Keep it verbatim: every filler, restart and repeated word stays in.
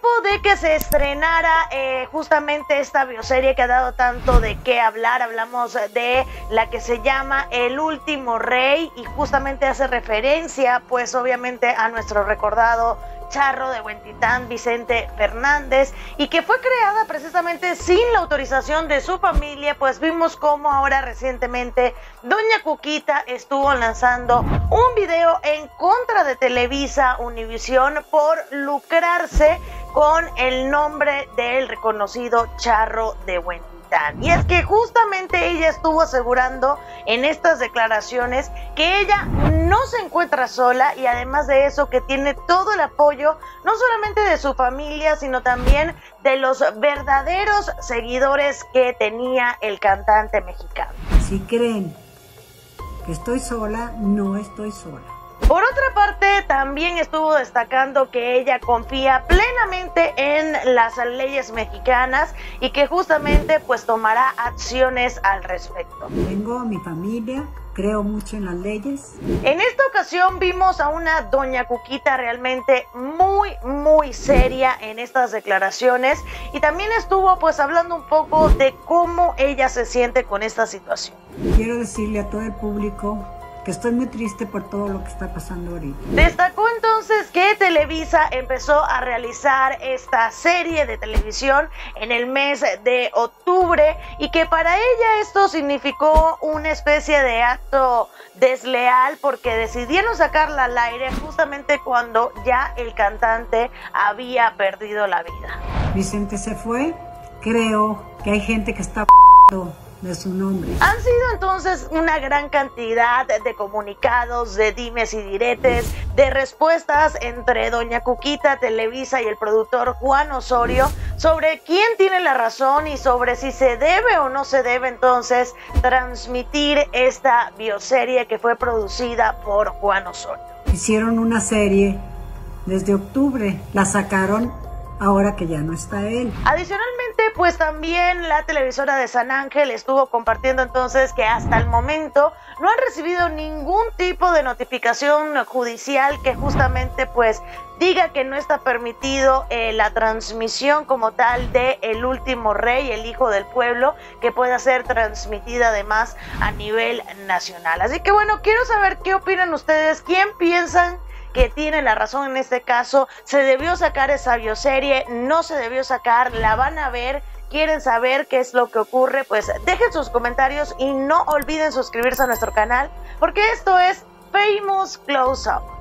tiempo de que se estrenara eh, justamente esta bioserie que ha dado tanto de qué hablar, hablamos de la que se llama El Último Rey y justamente hace referencia pues obviamente a nuestro recordado charro de Huentitán, Vicente Fernández, y que fue creada precisamente sin la autorización de su familia. Pues vimos cómo ahora recientemente doña Cuquita estuvo lanzando un video en contra de Televisa Univisión por lucrarse con el nombre del reconocido charro de Huentitán. Y es que justamente ella estuvo asegurando en estas declaraciones que ella no se encuentra sola y además de eso que tiene todo el apoyo no solamente de su familia sino también de los verdaderos seguidores que tenía el cantante mexicano. Si creen que estoy sola, no estoy sola. Por otra parte, también estuvo destacando que ella confía plenamente en las leyes mexicanas y que justamente pues tomará acciones al respecto. Tengo a mi familia, creo mucho en las leyes. En esta ocasión vimos a una doña Cuquita realmente muy, muy seria en estas declaraciones y también estuvo pues hablando un poco de cómo ella se siente con esta situación. Quiero decirle a todo el público que estoy muy triste por todo lo que está pasando ahorita. Destacó entonces que Televisa empezó a realizar esta serie de televisión en el mes de octubre y que para ella esto significó una especie de acto desleal porque decidieron sacarla al aire justamente cuando ya el cantante había perdido la vida. Vicente se fue, creo que hay gente que está de su nombre. Han sido entonces una gran cantidad de comunicados, de dimes y diretes, de respuestas entre doña Cuquita, Televisa y el productor Juan Osorio sobre quién tiene la razón y sobre si se debe o no se debe entonces transmitir esta bioserie que fue producida por Juan Osorio. Hicieron una serie desde octubre, la sacaron ahora que ya no está él. Adicionalmente, pues también la televisora de San Ángel estuvo compartiendo entonces que hasta el momento no han recibido ningún tipo de notificación judicial que justamente pues diga que no está permitido eh, la transmisión como tal de El Último Rey, el hijo del pueblo, que pueda ser transmitida además a nivel nacional. Así que bueno, quiero saber qué opinan ustedes, quién piensan que tiene la razón en este caso. ¿Se debió sacar esa bioserie? ¿No se debió sacar? ¿La van a ver? ¿Quieren saber qué es lo que ocurre? Pues dejen sus comentarios y no olviden suscribirse a nuestro canal porque esto es Famous Close Up.